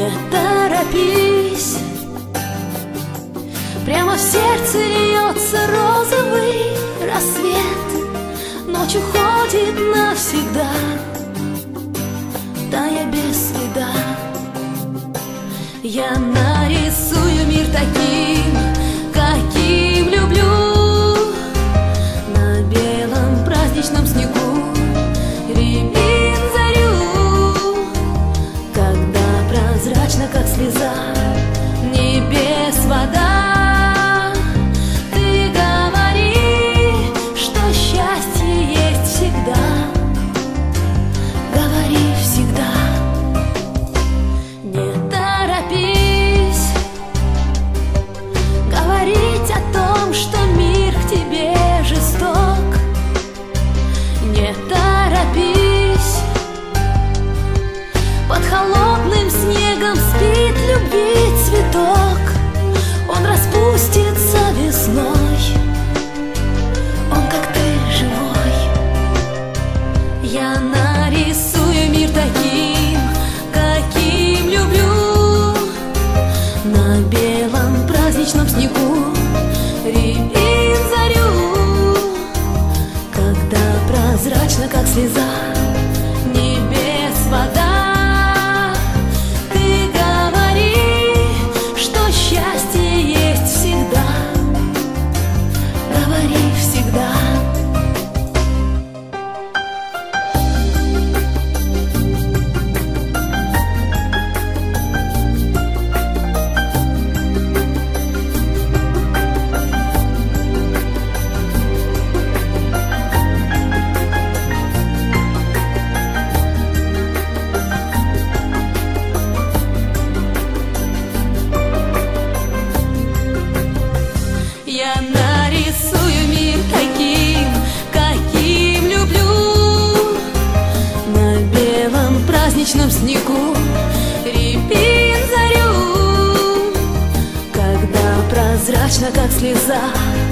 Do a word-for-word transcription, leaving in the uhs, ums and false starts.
Не торопись, прямо в сердце льется розовый рассвет. Ночь уходит навсегда, тая без следа. Я нарисую мир таким, каким люблю. На белом праздничном снегу рябин зарю, когда прозрачно, как слеза, небес вода. Ты говори, что счастье есть всегда. Говори всегда. Не торопись говорить о том, что мир к тебе жесток. Не торопись, под холодным снегом спит любви цветок. Он распустится весной, он как ты живой. Я нарисую мир таким, каким люблю. На белом праздничном снегу рябин зарю, когда прозрачно, как слеза, небес вода. Ты говори, что счастье есть всегда. Говори всегда. Я нарисую мир таким, каким люблю. На белом праздничном снегу рябин зарю, когда прозрачно, как слеза,